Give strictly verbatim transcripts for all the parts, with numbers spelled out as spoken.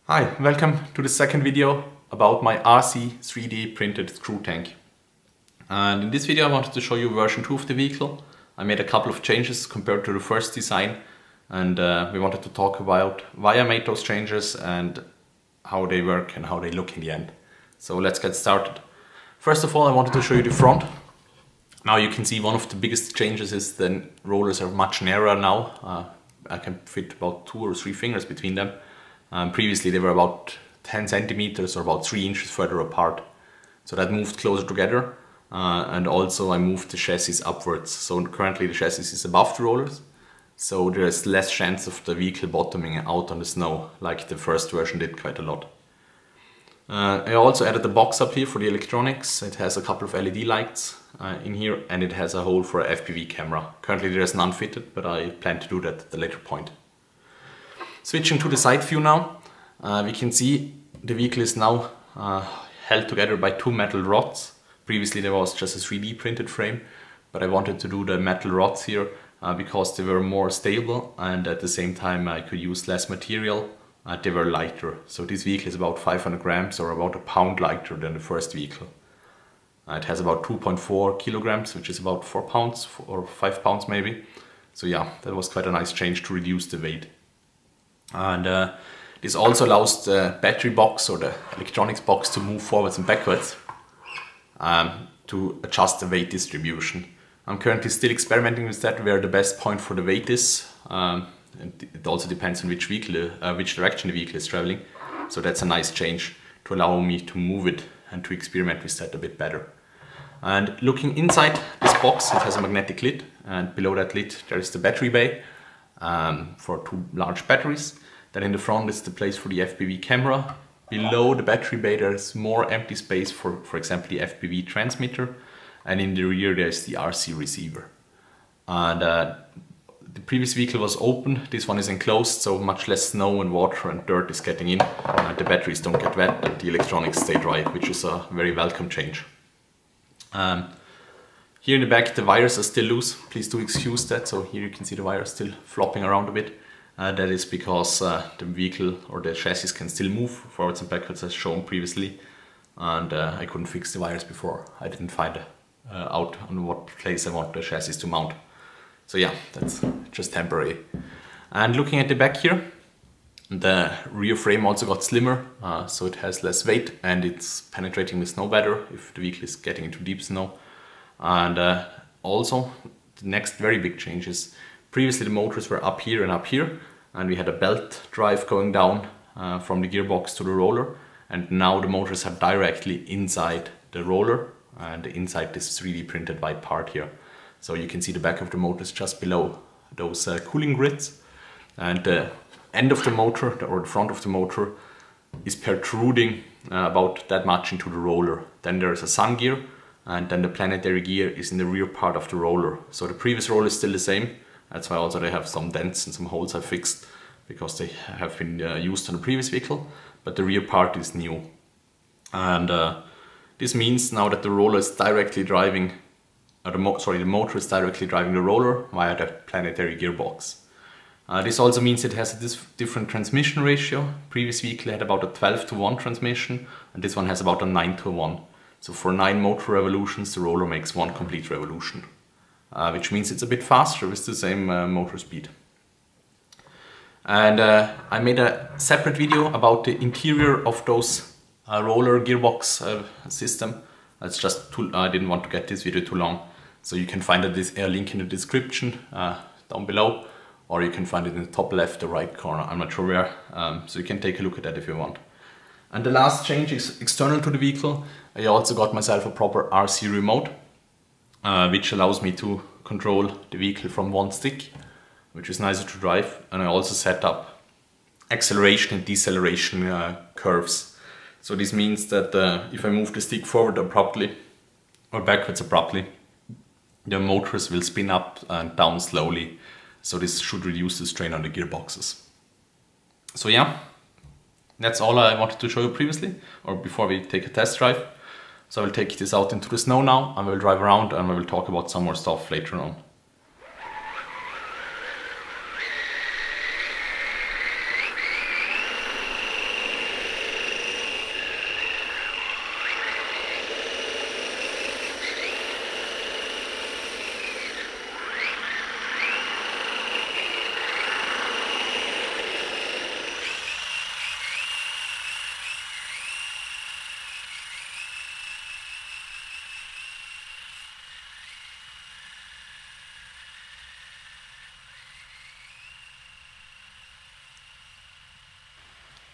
Hi, welcome to the second video about my R C three D printed screw tank. And in this video I wanted to show you version two of the vehicle. I made a couple of changes compared to the first design, and uh, we wanted to talk about why I made those changes and how they work and how they look in the end. So let's get started. First of all, I wanted to show you the front. Now you can see one of the biggest changes is the rollers are much narrower now. Uh, I can fit about two or three fingers between them. Um, previously they were about ten centimeters or about three inches further apart. So that moved closer together, uh, and also I moved the chassis upwards. So currently the chassis is above the rollers, so there is less chance of the vehicle bottoming out on the snow like the first version did quite a lot. Uh, I also added the box up here for the electronics. It has a couple of L E D lights uh, in here, and it has a hole for a F P V camera. Currently there is none fitted, but I plan to do that at a later point. Switching to the side view now, uh, we can see the vehicle is now uh, held together by two metal rods. Previously there was just a three D printed frame, but I wanted to do the metal rods here uh, because they were more stable, and at the same time I could use less material. Uh, they were lighter. So this vehicle is about five hundred grams, or about a pound lighter than the first vehicle. Uh, it has about two point four kilograms, which is about four pounds or five pounds maybe. So yeah, that was quite a nice change to reduce the weight. And uh, this also allows the battery box or the electronics box to move forwards and backwards um, to adjust the weight distribution. I'm currently still experimenting with that, where the best point for the weight is. Um, and it also depends on which vehicle, uh, which direction the vehicle is traveling. So that's a nice change to allow me to move it and to experiment with that a bit better. And looking inside this box, it has a magnetic lid, and below that lid there is the battery bay um, for two large batteries. Then in the front is the place for the F P V camera. Below the battery bay there is more empty space for, for example, the F P V transmitter. And in the rear there is the R C receiver. And uh, the previous vehicle was open, this one is enclosed, so much less snow and water and dirt is getting in. And the batteries don't get wet and the electronics stay dry, which is a very welcome change. Um, here in the back the wires are still loose, please do excuse that. So here you can see the wires still flopping around a bit. Uh, that is because uh, the vehicle or the chassis can still move forwards and backwards as shown previously, and uh, I couldn't fix the wires before. I didn't find uh, out on what place I want the chassis to mount. So yeah, that's just temporary. And looking at the back here, the rear frame also got slimmer, uh, so it has less weight and it's penetrating the snow better if the vehicle is getting into deep snow. And uh, also the next very big change is, previously the motors were up here and up here, and we had a belt drive going down uh, from the gearbox to the roller, and now the motors are directly inside the roller and inside this three D printed white part here. So you can see the back of the motors just below those uh, cooling grids, and the end of the motor or the front of the motor is protruding uh, about that much into the roller. Then there is a sun gear, and then the planetary gear is in the rear part of the roller. So the previous roller is still the same. That's why also they have some dents and some holes I fixed, because they have been uh, used on the previous vehicle, but the rear part is new. And uh, this means now that the roller is directly driving, uh, the mo sorry, the motor is directly driving the roller via the planetary gearbox. Uh, this also means it has a different transmission ratio. Previous vehicle had about a twelve to one transmission, and this one has about a nine to one. So for nine motor revolutions, the roller makes one complete revolution. Uh, which means it's a bit faster with the same uh, motor speed. And uh, I made a separate video about the interior of those uh, roller gearbox uh, system. That's just too, I didn't want to get this video too long, so you can find a, a link in the description uh, down below, or you can find it in the top left or right corner, I'm not sure where, um, so you can take a look at that if you want. And the last change is external to the vehicle. I also got myself a proper R C remote, Uh, which allows me to control the vehicle from one stick, which is nicer to drive. And I also set up acceleration and deceleration uh, curves. So this means that uh, if I move the stick forward abruptly or backwards abruptly, the motors will spin up and down slowly. So this should reduce the strain on the gearboxes. So yeah, that's all I wanted to show you previously, or before we take a test drive. So I will take this out into the snow now, and we will drive around, and we will talk about some more stuff later on.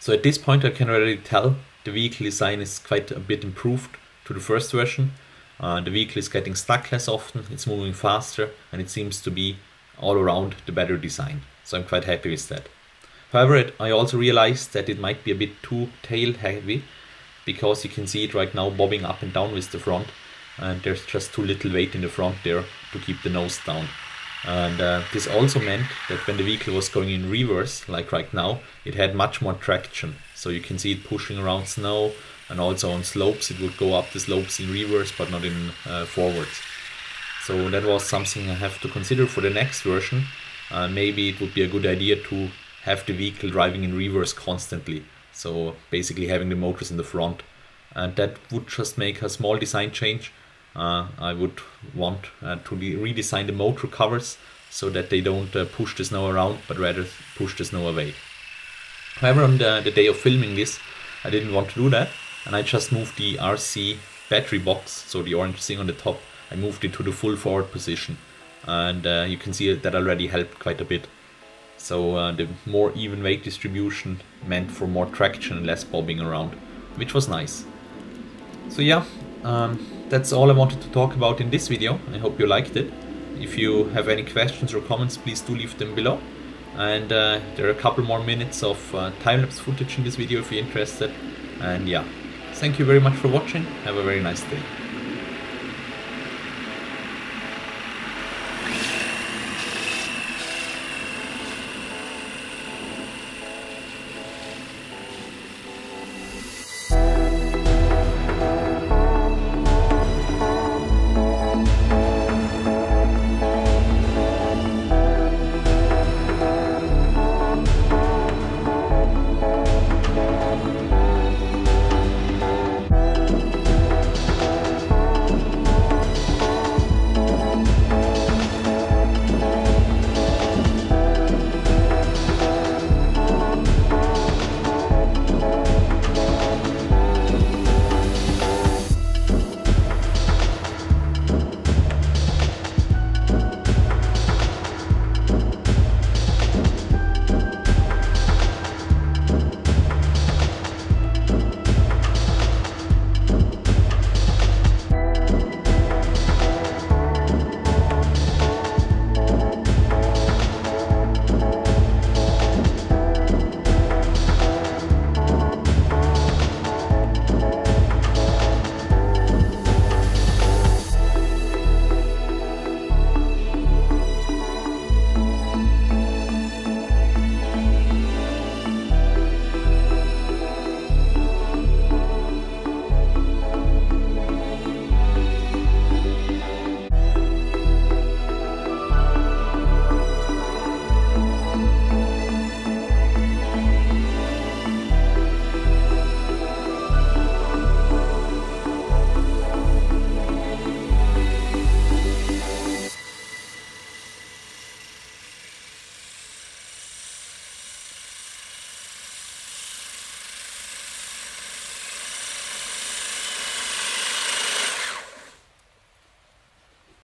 So at this point I can already tell the vehicle design is quite a bit improved to the first version. Uh, the vehicle is getting stuck less often, it's moving faster, and it seems to be all around the better design. So I'm quite happy with that. However, it, I also realized that it might be a bit too tail heavy, because you can see it right now bobbing up and down with the front, and there's just too little weight in the front there to keep the nose down. And uh, this also meant that when the vehicle was going in reverse, like right now, it had much more traction. So you can see it pushing around snow, and also on slopes it would go up the slopes in reverse but not in uh, forwards. So that was something I have to consider for the next version. Uh, maybe it would be a good idea to have the vehicle driving in reverse constantly. So basically having the motors in the front. And that would just make a small design change. Uh, I would want uh, to redesign the motor covers so that they don't uh, push the snow around, but rather push the snow away. However, on the, the day of filming this, I didn't want to do that, and I just moved the R C battery box, so the orange thing on the top, I moved it to the full forward position, and uh, you can see that already helped quite a bit. So uh, the more even weight distribution meant for more traction and less bobbing around, which was nice. So yeah, um, that's all I wanted to talk about in this video. I hope you liked it. If you have any questions or comments, please do leave them below. And uh, there are a couple more minutes of uh, time-lapse footage in this video if you're interested. And yeah, thank you very much for watching. Have a very nice day.